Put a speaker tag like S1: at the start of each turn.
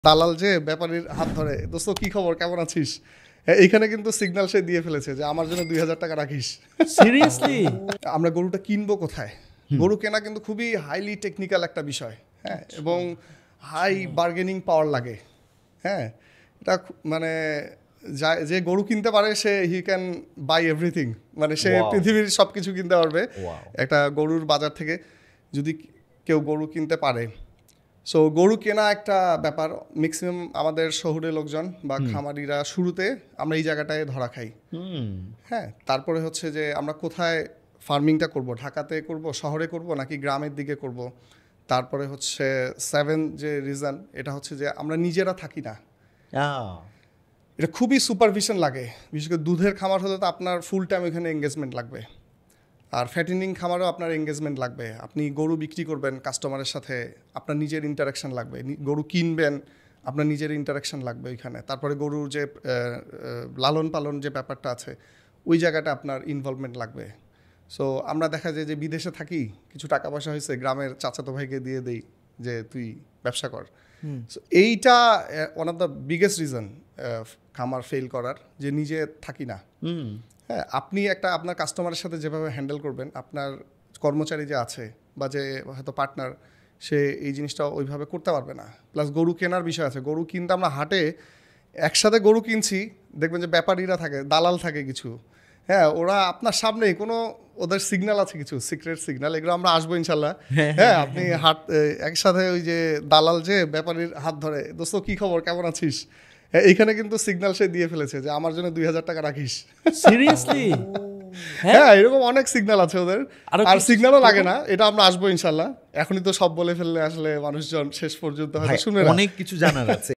S1: দালাল যে ব্যাপারীর হাত ধরে, দোস্ত কি খবর, কেমন আছিস? এইখানে কিন্তু সিগন্যাল সে দিয়ে ফেলেছে যে আমার জন্য 2000 টাকা রাখিস।
S2: সিরিয়াসলি?
S1: আমরা গরুটা কিনবো কোথায়? গরু কেনা কিন্তু খুবই হাইলি টেকনিক্যাল একটা বিষয়, হ্যাঁ, এবং হাই বার্গেনিং পাওয়ার লাগে, হ্যাঁ। এটা মানে যে গরু কিনতে পারে সে হি ক্যান বাই এভরিথিং, মানে সে পৃথিবীর সব কিছু কিনতে পারবে একটা গরুর বাজার থেকে, যদি কেউ গরু কিনতে পারে। সো গরু কেনা একটা ব্যাপার, ম্যাক্সিমাম আমাদের শহুরে লোকজন বা খামারিরা শুরুতে আমরা এই জায়গাটায় ধরা খাই, হ্যাঁ। তারপরে হচ্ছে যে আমরা কোথায় ফার্মিংটা করব, ঢাকাতে করব, শহরে করব, নাকি গ্রামের দিকে করব। তারপরে হচ্ছে 7 যে রিজন, এটা হচ্ছে যে আমরা নিজেরা থাকি না, এটা খুবই সুপারভিশন লাগে। বিশেষ করে দুধের খামার হলে তো আপনার ফুল টাইম ওইখানে এঙ্গেজমেন্ট লাগবে, আর ফ্যাটেনিং খামারেও আপনার এঙ্গেজমেন্ট লাগবে। আপনি গরু বিক্রি করবেন কাস্টমারের সাথে, আপনার নিজের ইন্টারাকশান লাগবে। গরু কিনবেন, আপনার নিজের ইন্টারাকশান লাগবে ওইখানে। তারপরে গরুর যে লালন পালন যে ব্যাপারটা আছে, ওই জায়গাটা আপনার ইনভলভমেন্ট লাগবে। সো আমরা দেখা যায় যে বিদেশে থাকি, কিছু টাকা পয়সা হয়েছে, গ্রামের চাচাতো ভাইকে দিয়ে দেই যে তুই ব্যবসা কর। সো এইটা one of the biggest reason খামার ফেল করার, যে নিজে থাকি না। হ্যাঁ, আপনি আপনার কাস্টমারের সাথে যেভাবে হ্যান্ডেল করবেন, আপনার কর্মচারী যে আছে বা যে হয়তো পার্টনার, সে এই জিনিসটা ওইভাবে করতে পারবে না। প্লাস গরু কেনার বিষয় আছে, গরু কিনতে আমরা হাটে একসাথে গরু কিনছি, দেখবেন যে ব্যাপারীরা থাকে, দালাল থাকে কিছু, হ্যাঁ, ওরা আপনার সামনেই কোনো ওদের সিগন্যাল আছে, কিছু সিক্রেট সিগন্যাল, এগুলো আমরা আসবো ইনশাল্লাহ। হ্যাঁ, আপনি একসাথে ওই যে দালাল যে ব্যাপারীর হাত ধরে, দোস্ত কি খবর, কেমন আছিস, এইখানে কিন্তু সিগন্যাল সে দিয়ে ফেলেছে যে আমার জন্য 2000 টাকা রাখিস।
S2: সিরিয়াসলি?
S1: হ্যাঁ, এরকম অনেক সিগন্যাল আছে ওদের। আর সিগন্যালও লাগে না, এটা আমরা আসবো ইনশাল্লাহ। এখনই তো সব বলে ফেললে আসলে মানুষজন শেষ পর্যন্ত হয়তো শুনবে না।
S2: অনেক কিছু জানার আছে।